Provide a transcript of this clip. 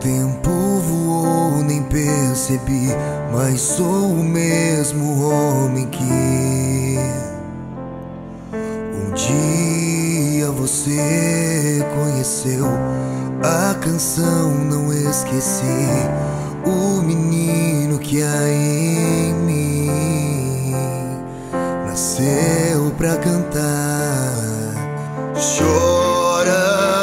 tempo voou, nem percebi, mas sou o mesmo homem que um dia você conheceu. A canção não esqueci, o menino que há em mim nasceu pra cantar. Chora